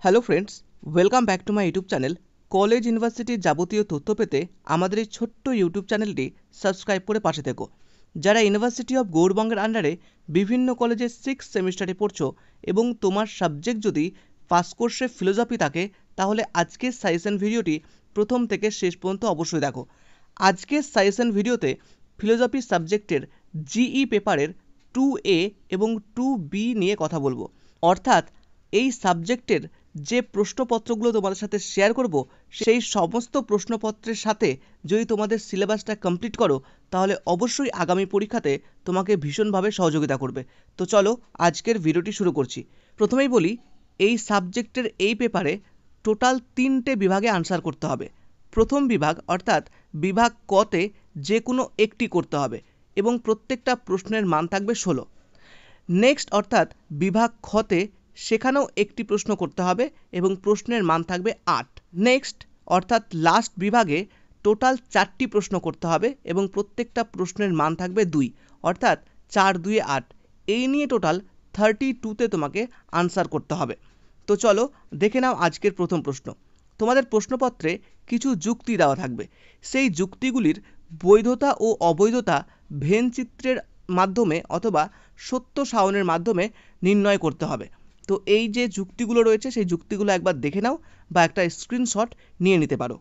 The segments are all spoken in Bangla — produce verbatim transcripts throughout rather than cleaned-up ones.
Hello friends, welcome back to my YouTube channel. College ইউনিভার্সিটির যাবতীয় তথ্য পেতে আমাদের এই ছোট্ট ইউটিউব চ্যানেলটি সাবস্ক্রাইব করে পাশে থেকো। যারা ইউনিভার্সিটি অফ গৌড়বঙ্গের আন্ডারে বিভিন্ন কলেজে সিক্স সেমিস্টারে পড়ছো এবং তোমার সাবজেক্ট যদি ফার্স্ট কোর্সে ফিলোসফি থাকে, তাহলে আজকের সাজেশন ভিডিওটি প্রথম থেকে শেষ পর্যন্ত অবশ্যই দেখো। আজকের সাজেশন ভিডিওতে ফিলোসফি সাবজেক্টের জিই পেপারের টু এ এবং টু বি নিয়ে কথা বলবো। অর্থাৎ এই সাবজেক্টের যে প্রশ্নপত্রগুলো তোমাদের সাথে শেয়ার করব, সেই সমস্ত প্রশ্নপত্রের সাথে যদি তোমাদের সিলেবাসটা কমপ্লিট করো, তাহলে অবশ্যই আগামী পরীক্ষাতে তোমাকে ভীষণভাবে সহযোগিতা করবে। তো চলো আজকের ভিডিওটি শুরু করছি। প্রথমেই বলি, এই সাবজেক্টের এই পেপারে টোটাল তিনটে বিভাগে আনসার করতে হবে। প্রথম বিভাগ অর্থাৎ বিভাগ কতে যে কোনো একটি করতে হবে এবং প্রত্যেকটা প্রশ্নের মান থাকবে ষোলো। নেক্সট অর্থাৎ বিভাগ খতে সেখানেও একটি প্রশ্ন করতে হবে এবং প্রশ্নের মান থাকবে আট। নেক্সট অর্থাৎ লাস্ট বিভাগে টোটাল চারটি প্রশ্ন করতে হবে এবং প্রত্যেকটা প্রশ্নের মান থাকবে দুই, অর্থাৎ চার দুয়ে আট। এই নিয়ে টোটাল থার্টি টুতে তোমাকে আনসার করতে হবে। তো চলো দেখে নাও আজকের প্রথম প্রশ্ন। তোমাদের প্রশ্নপত্রে কিছু যুক্তি দেওয়া থাকবে, সেই যুক্তিগুলির বৈধতা ও অবৈধতা ভেন চিত্রের মাধ্যমে অথবা সত্য সায়নের মাধ্যমে নির্ণয় করতে হবে। তো এই যে যুক্তিগুলো রয়েছে সেই যুক্তিগুলো একবার দেখে নাও বা একটা স্ক্রিনশট নিয়ে নিতে পারো।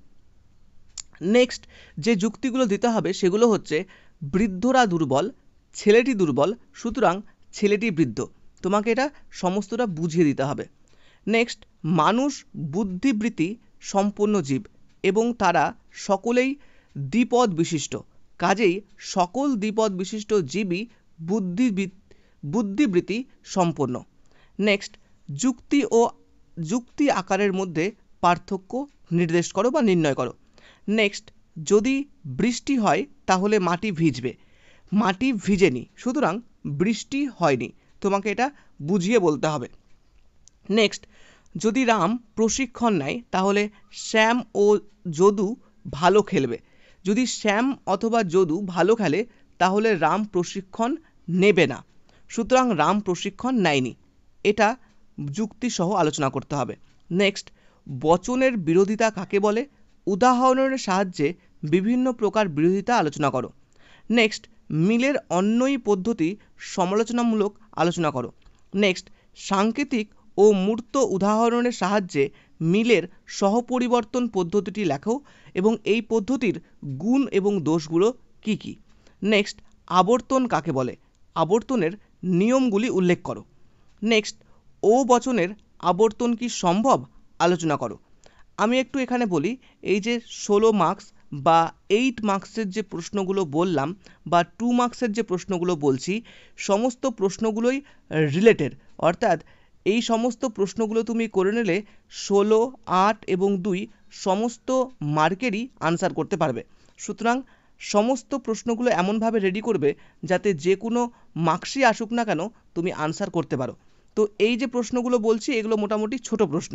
নেক্সট যে যুক্তিগুলো দিতে হবে সেগুলো হচ্ছে, বৃদ্ধরা দুর্বল, ছেলেটি দুর্বল, সুতরাং ছেলেটি বৃদ্ধ। তোমাকে এটা সমস্তটা বুঝিয়ে দিতে হবে। নেক্সট, মানুষ বুদ্ধিবৃত্তি সম্পন্ন জীব এবং তারা সকলেই দ্বিপদ বিশিষ্ট, কাজেই সকল দ্বিপদ বিশিষ্ট জীবই বুদ্ধি বুদ্ধিবৃত্তি সম্পন্ন। নেক্সট, যুক্তি ও যুক্তি আকারের মধ্যে পার্থক্য নির্দেশ করো বা নির্ণয় করো। নেক্সট, যদি বৃষ্টি হয় তাহলে মাটি ভিজবে, মাটি ভিজেনি, সুতরাং বৃষ্টি হয়নি। তোমাকে এটা বুঝিয়ে বলতে হবে। নেক্সট, যদি রাম প্রশিক্ষণ নেয় তাহলে শ্যাম ও যদু ভালো খেলবে, যদি শ্যাম অথবা যদু ভালো খেলে তাহলে রাম প্রশিক্ষণ নেবে না, সুতরাং রাম প্রশিক্ষণ নেয়নি। এটা যুক্তি সহ আলোচনা করতে হবে। নেক্সট, বচনের বিরোধিতা কাকে বলে? উদাহরণের সাহায্যে বিভিন্ন প্রকার বিরোধিতা আলোচনা করো। নেক্সট, মিলের অন্যই পদ্ধতি সমালোচনামূলক আলোচনা করো। নেক্সট, সাংকেতিক ও মূর্ত উদাহরণের সাহায্যে মিলের সহপরিবর্তন পদ্ধতিটি লেখো এবং এই পদ্ধতির গুণ এবং দোষগুলো কি কি। নেক্সট, আবর্তন কাকে বলে? আবর্তনের নিয়মগুলি উল্লেখ করো। নেক্সট, ও বচনের আবর্তন কি সম্ভব? আলোচনা করো। আমি একটু এখানে বলি, এই যে ষোলো মার্কস বা এইট মার্কসের যে প্রশ্নগুলো বললাম বা টু মার্কসের যে প্রশ্নগুলো বলছি, সমস্ত প্রশ্নগুলোই রিলেটেড, অর্থাৎ এই সমস্ত প্রশ্নগুলো তুমি করে নিলে ষোলো, আট এবং দুই সমস্ত মার্কেরই আনসার করতে পারবে। সুতরাং সমস্ত প্রশ্নগুলো এমনভাবে রেডি করবে যাতে যে কোনো মার্কসই আসুক না কেন তুমি আনসার করতে পারো। তো এই যে প্রশ্নগুলো বলছি এগুলো মোটামুটি ছোট প্রশ্ন।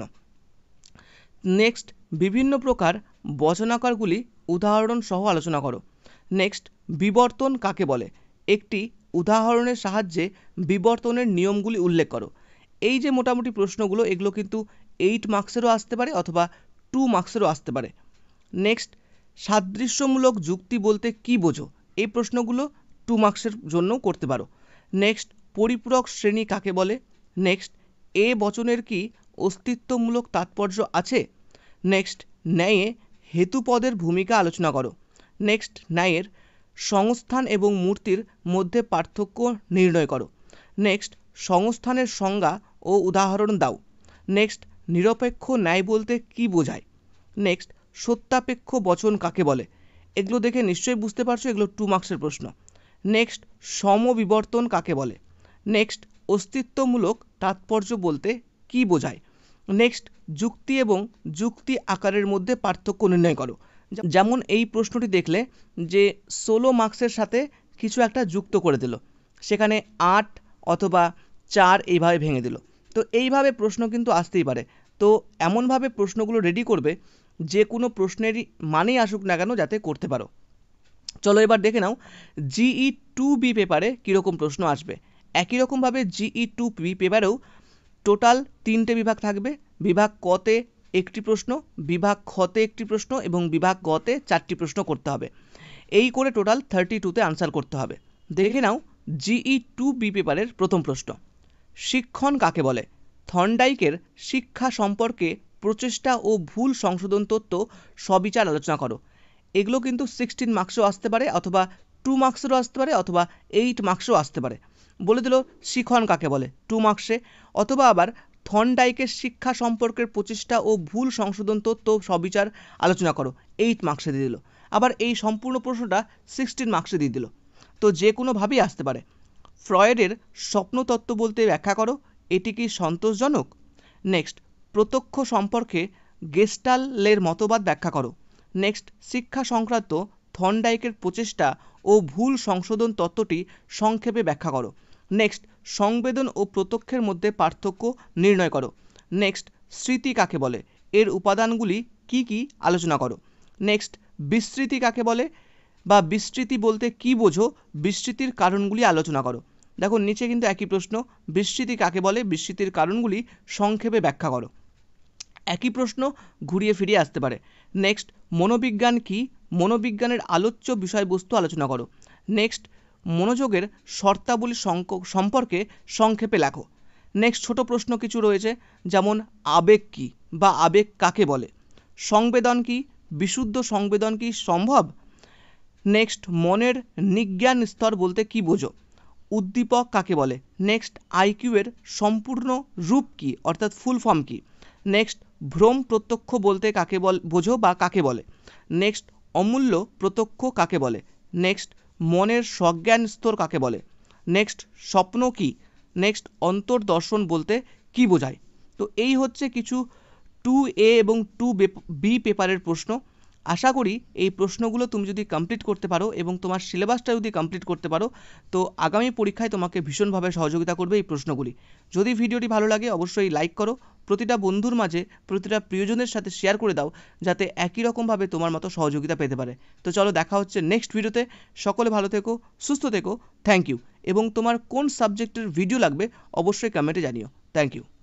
নেক্সট, বিভিন্ন প্রকার বচনাকারগুলি উদাহরণ সহ আলোচনা করো। নেক্সট, বিবর্তন কাকে বলে? একটি উদাহরণের সাহায্যে বিবর্তনের নিয়মগুলি উল্লেখ করো। এই যে মোটামুটি প্রশ্নগুলো এগুলো কিন্তু এইট মার্কসেরও আসতে পারে অথবা টু মার্কসেরও আসতে পারে। নেক্সট, সাদৃশ্যমূলক যুক্তি বলতে কি বোঝো? এই প্রশ্নগুলো টু মার্কসের জন্য করতে পারো। নেক্সট, পরিপূরক শ্রেণী কাকে বলে? নেক্সট, এ বচনের কি অস্তিত্বমূলক তাৎপর্য আছে? নেক্সট, ন্যায়ে হেতুপদের ভূমিকা আলোচনা করো। নেক্সট, ন্যায়ের সংস্থান এবং মূর্তির মধ্যে পার্থক্য নির্ণয় করো। নেক্সট, সংস্থানের সংজ্ঞা ও উদাহরণ দাও। নেক্সট, নিরপেক্ষ ন্যায় বলতে কি বোঝায়? নেক্সট, সত্যাপেক্ষ বচন কাকে বলে? এগুলো দেখে নিশ্চয়ই বুঝতে পারছো এগুলো টু মার্কসের প্রশ্ন। নেক্সট, সমবিবর্তন কাকে বলে? নেক্সট, অস্তিত্বমূলক তাৎপর্য বলতে কি বোঝায়? নেক্সট, যুক্তি এবং যুক্তি আকারের মধ্যে পার্থক্য নির্ণয় করো। যেমন এই প্রশ্নটি দেখলে যে ষোলো মার্কসের সাথে কিছু একটা যুক্ত করে দিল, সেখানে আট অথবা চার এইভাবে ভেঙে দিল। তো এইভাবে প্রশ্ন কিন্তু আসতেই পারে। তো এমনভাবে প্রশ্নগুলো রেডি করবে যে কোনো প্রশ্নেরই মানেই আসুক না কেন যাতে করতে পারো। চলো এবার দেখে নাও জিই টু বি পেপারে কীরকম প্রশ্ন আসবে। একই রকমভাবে জিই টু বি পেপারেও টোটাল তিনটে বিভাগ থাকবে, বিভাগ কতে একটি প্রশ্ন, বিভাগ খতে একটি প্রশ্ন এবং বিভাগ গতে চারটি প্রশ্ন করতে হবে। এই করে টোটাল থার্টি টুতে আনসার করতে হবে। দেখে নাও জিই টু বি পেপারের প্রথম প্রশ্ন। শিক্ষণ কাকে বলে? থর্নডাইকের শিক্ষা সম্পর্কে প্রচেষ্টা ও ভুল সংশোধন তত্ত্ব সবিচার আলোচনা করো। এগুলো কিন্তু সিক্সটিন মার্কসও আসতে পারে, অথবা টু মার্কসেরও আসতে পারে, অথবা এইট মার্কসও আসতে পারে। বলে দিল শিখন কাকে বলে টু মার্কসে, অথবা আবার থর্নডাইকের শিক্ষা সম্পর্কের প্রচেষ্টা ও ভুল সংশোধন তত্ত্ব সবিচার আলোচনা করো, এইট মার্কসে দিয়ে দিল। আবার এই সম্পূর্ণ প্রশ্নটা সিক্সটিন মার্কসে দিয়ে দিল। তো যে কোনোভাবেই আসতে পারে। ফ্রয়েডের স্বপ্নতত্ত্ব বলতে ব্যাখ্যা করো, এটি কি সন্তোষজনক? নেক্সট, প্রত্যক্ষ সম্পর্কে গেস্টালের মতবাদ ব্যাখ্যা করো। নেক্সট, শিক্ষা সংক্রান্ত থর্নডাইকের প্রচেষ্টা ও ভুল সংশোধন তত্ত্বটি সংক্ষেপে ব্যাখ্যা করো। নেক্সট, সংবেদন ও প্রত্যক্ষের মধ্যে পার্থক্য নির্ণয় করো। নেক্সট, স্মৃতি কাকে বলে? এর উপাদানগুলি কি কি আলোচনা করো। নেক্সট, বিস্মৃতি কাকে বলে বা বিস্মৃতি বলতে কি বোঝো, বিস্মৃতির কারণগুলি আলোচনা করো। দেখো নিচে কিন্তু একই প্রশ্ন, বিস্মৃতি কাকে বলে, বিস্মৃতির কারণগুলি সংক্ষেপে ব্যাখ্যা করো। একই প্রশ্ন ঘুরিয়ে ফিরিয়ে আসতে পারে। নেক্সট, মনোবিজ্ঞান কি, মনোবিজ্ঞানের আলোচ্য বিষয়বস্তু আলোচনা করো। নেক্সট, মনোযোগের শর্তাবলী সম্পর্কে সংক্ষেপে লেখো। নেক্সট, ছোট প্রশ্ন কিছু রয়েছে, যেমন আবেগ কি বা আবেগ কাকে বলে, সংবেদন কি, বিশুদ্ধ সংবেদন কি সম্ভব। নেক্সট, মনের নিজ্ঞান স্তর বলতে কি বোঝো, উদ্দীপক কাকে বলে। নেক্সট, আইকিউ এর সম্পূর্ণ রূপ কি অর্থাৎ ফুল ফর্ম কি। নেক্সট, ভ্রম প্রত্যক্ষ বলতে কাকে বল বোঝো বা কাকে বলে। নেক্সট, অমূল্য প্রত্যক্ষ কাকে বলে। নেক্সট, মনের সজ্ঞান স্তর কাকে বলে। নেক্সট, স্বপ্ন কি। নেক্সট, অন্তর্দর্শন বলতে কি বোঝায়। তো এই হচ্ছে কিছু টু এ এবং টু বি পেপারের প্রশ্ন। আশা করি এই প্রশ্নগুলো তুমি যদি কমপ্লিট করতে পারো এবং তোমার সিলেবাসটা যদি কমপ্লিট করতে পারো, তো আগামী পরীক্ষায় তোমাকে ভীষণভাবে সহযোগিতা করবে এই প্রশ্নগুলি। যদি ভিডিওটি ভালো লাগে অবশ্যই লাইক করো, প্রতিটা বন্ধুর মাঝে প্রতিটা প্রিয়জনের সাথে শেয়ার করে দাও, যাতে একই রকমভাবে তোমার মতো সহযোগিতা পেতে পারে। তো চলো দেখা হচ্ছে নেক্সট ভিডিওতে। সকলে ভালো থেকো, সুস্থ থেকো, থ্যাংক ইউ। এবং তোমার কোন সাবজেক্টের ভিডিও লাগবে অবশ্যই কমেন্টে জানিও। Thank you.